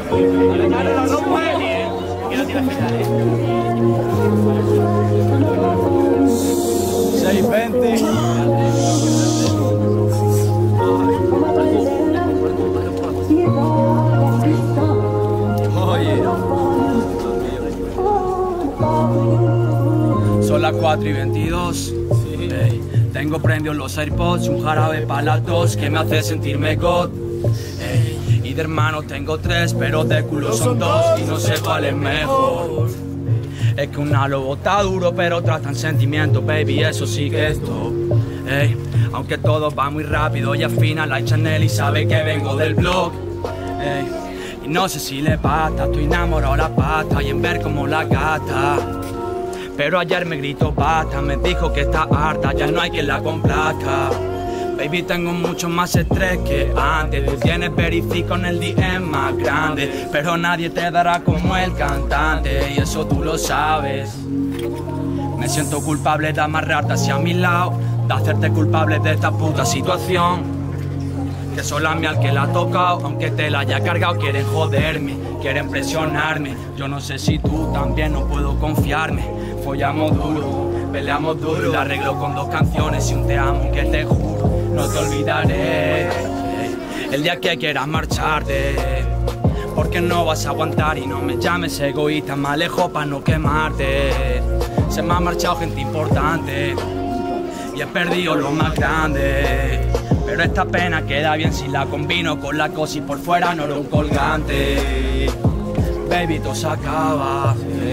Son las 4:22. Ey, tengo prendidos los AirPods, un jarabe para la tos que me hace sentirme God. Ey, y de hermanos tengo 3, pero de culo son 2 y no sé cuál es mejor. Es que una lobo está duro, pero tratan sentimientos, baby, eso sí que es top. Ey, aunque todo va muy rápido y al final hay Chanel y sabe que vengo del blog. Ey, y no sé si le basta, estoy enamorado la pata y en ver como la gata. Pero ayer me gritó basta, me dijo que está harta, ya no hay quien la complaca. Baby, tengo mucho más estrés que antes. Tú tienes verifico en el DM más grande, pero nadie te dará como el cantante, y eso tú lo sabes. Me siento culpable de amarrarte hacia mi lado, de hacerte culpable de esta puta situación. Que sola me al que la ha tocado, aunque te la haya cargado, quieren joderme, quieren presionarme. Yo no sé si tú también, no puedo confiarme. Follamos duro, peleamos duro, la arreglo con 2 canciones y un te amo que te juro no te olvidaré. El día que quieras marcharte, porque no vas a aguantar y no me llames egoísta, me alejo pa' no quemarte. Se me ha marchado gente importante y he perdido lo más grande, pero esta pena queda bien si la combino con la cosa y por fuera no era un colgante. Baby, todo se acaba.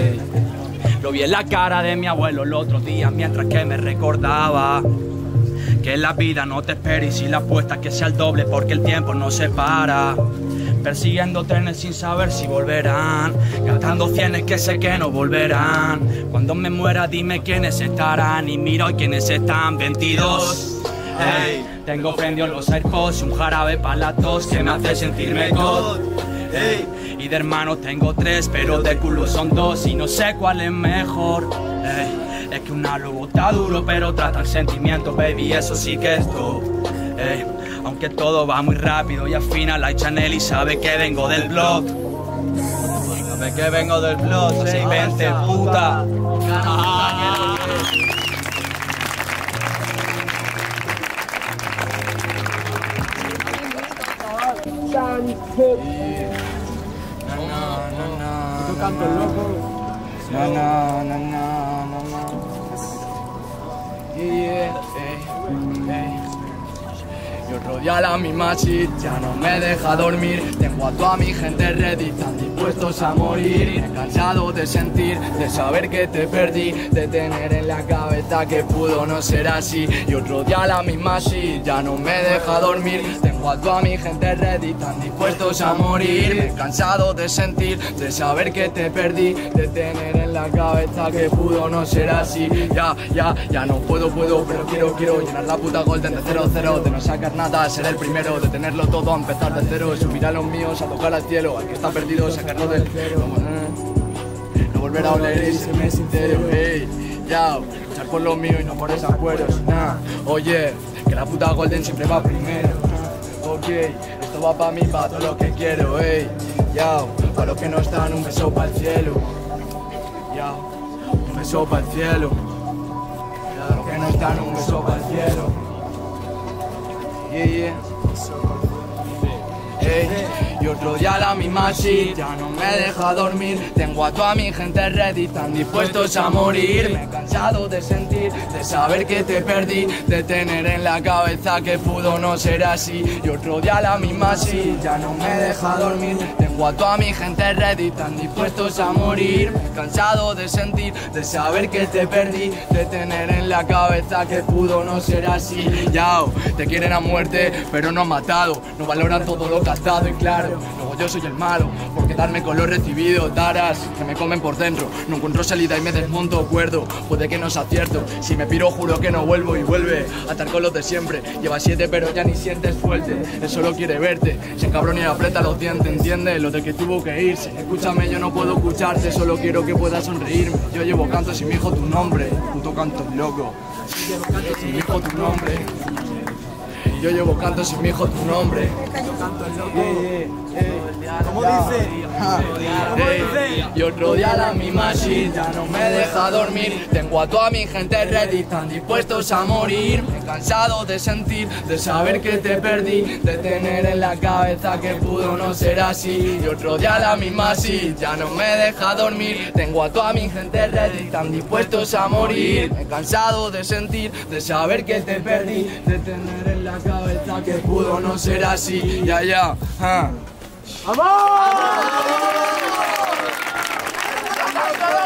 Lo vi en la cara de mi abuelo el otro día mientras que me recordaba que la vida no te espera y si la apuestas que sea el doble porque el tiempo no se para. Persiguiendo trenes sin saber si volverán, gastando cienes que sé que no volverán. Cuando me muera dime quiénes estarán y miro quiénes están. 22. Hey, tengo prendidos los AirPods y un jarabe para la tos que me hace sentirme God. Hey, y de hermanos tengo 3, pero de culo son 2 y no sé cuál es mejor. Hey, es que una lobo está duro, pero trata el sentimiento, baby, eso sí que es todo. Hey, aunque todo va muy rápido y al final hay Chanel y sabe que vengo del blog. Sabe que vengo del blog, 620, puta. Yo canto el loco. Yo rodeo a la misma shit, ya no me deja dormir. Tengo a toda mi gente ready, están dispuestos a morir. Cansado de sentir, de saber que te perdí, de tener en la cabeza que pudo no ser así. Yo rodeo a la misma shit, ya no me deja dormir. Tengo a toda mi gente ready, están dispuestos a morir. Cansado de sentir, de saber que te perdí, de tener en la cabeza que pudo no ser así. Ya no puedo, pero quiero llenar la puta golden de 0-0, de no sacar nada, ser el primero, de tenerlo todo, a empezar de cero, subir a los míos, a tocar al cielo, al que está perdido, sacarlo del cero, no volver a oler ese mes sincero, hey, ya, luchar por lo mío y no por esos cueros, nah, oye, que la puta golden siempre va primero, ok, esto va pa' mí, pa' todo lo que quiero, hey, ya, para los que no están, un beso para el cielo, ya, un beso para el cielo, para los que no están, un beso para el cielo. Hey, y otro día la misma shit, ya no me deja dormir. Tengo a toda mi gente ready, están dispuestos a morir. Me he cansado de sentir, de saber que te perdí, de tener en la cabeza que pudo no ser así. Y otro día la misma shit, ya no me deja dormir. Tengo a toda mi gente ready, están dispuestos a morir. Me he cansado de sentir, de saber que te perdí, de tener en la cabeza que pudo no ser así. Yao, te quieren a muerte, pero no han matado. No valoran todo lo que has dado y claro, luego yo soy el malo por quedarme con lo recibido. Taras que me comen por dentro, no encuentro salida y me desmonto cuerdo. Puede que no sea cierto, si me piro juro que no vuelvo y vuelve a estar con los de siempre. Lleva 7 pero ya ni sientes fuerte, él solo quiere verte, se encabrona y aprieta los dientes, entiende lo de que tuvo que irse. Escúchame, yo no puedo escucharte, solo quiero que puedas sonreírme. Yo llevo canto sin mi hijo tu nombre, puto canto loco. Llevo canto sin mi hijo tu nombre. Yo llevo canto sin mi hijo tu nombre. Canto el loco. Y otro día la misma shit, ya no me deja dormir. Tengo a toda mi gente ready, están dispuestos a morir. Me he cansado de sentir, de saber que te perdí, de tener en la cabeza que pudo no ser así. Y otro día la misma shit, ya no me deja dormir. Tengo a toda mi gente ready, están dispuestos a morir. Me he cansado de sentir, de saber que te perdí, de tener en la cabeza que pudo no ser así. Ya. ¡Vamos!